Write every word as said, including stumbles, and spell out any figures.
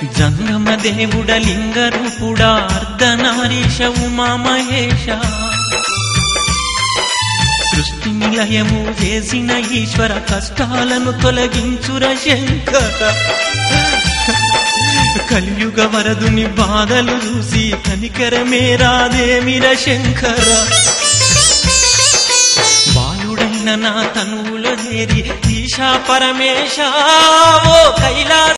జంగమ దేవుడ లింగ రూపుడా అర్ధనారీశ ఉమా మహేశ సృష్టి నిలయము చేసిన ఈశ్వర కష్టాలను తొలగించుర శంకర కలియుగ వరదుని బాధలు చూసి కనికరమే రాదేమిర శంకర బాలుడైన నా తనువులో చేరి ఈశా పరమేశ ఓ కైలాస